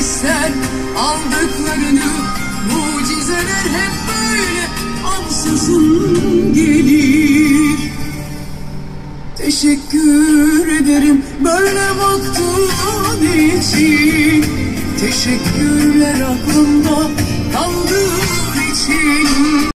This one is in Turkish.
ister aldıklarını. Mucizeler hep böyle ansızın gelir. Teşekkür ederim böyle baktığın için. Teşekkürler aklımda kaldı.